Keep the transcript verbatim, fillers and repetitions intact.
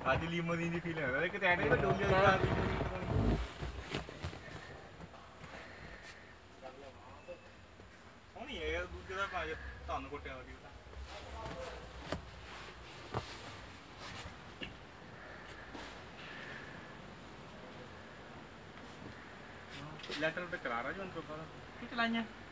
ਅੱਜ ਲੀਮੋ ਦੀ ਦੀ ਫੀਲਿੰਗ ਆ ਕਿਤੇ ਐਡੇ ਡੋਲੀ ਵਾਲੀ ਲੀਮੋ ਦੀ ਸੋਹਣੀ ਹੈ ਦੂਜੇ ਦਾ ਭਾਜ ਧੰਨ ਕੁੱਟਿਆ ਵਰਗੀ ਲੈਟਰ ਤੇ ਕਰਾ ਰਾ ਜੀ ਹੁਣ ਤੋਂ ਬਾਅਦ ਕੀ ਚਲਾਈਆਂ